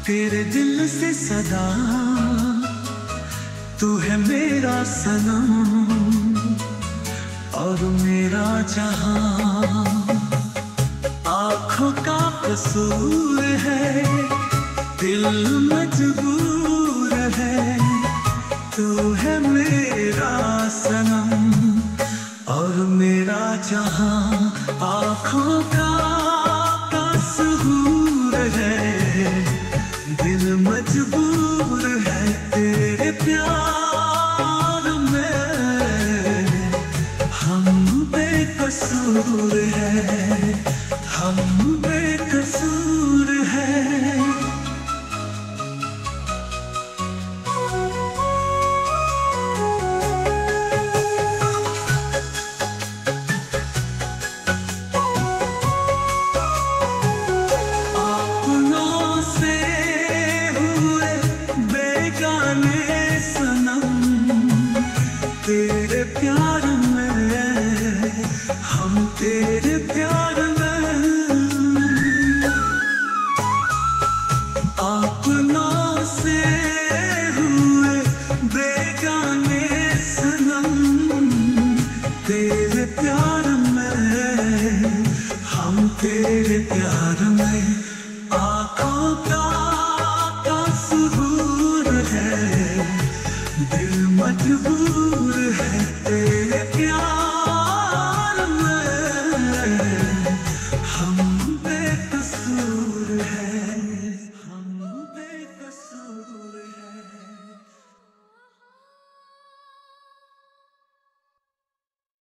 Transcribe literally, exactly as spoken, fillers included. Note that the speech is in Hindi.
तेरे दिल से सदा तू है मेरा सनम और मेरा जहां। आँखों का कसूर है, दिल मजबूर है, तू है मेरा सनम और मेरा जहां। आँखों का कसूर है, दिल मजबूर है तेरे प्यार में। हम बेकसूर है, हम बेकसूर है। तेरे प्यार में, हम तेरे प्यार में, अपनों से हुए बेगाने सनम। तेरे प्यार में, हम तेरे प्यार में। आँखों का कसूर है, दिल मजबूर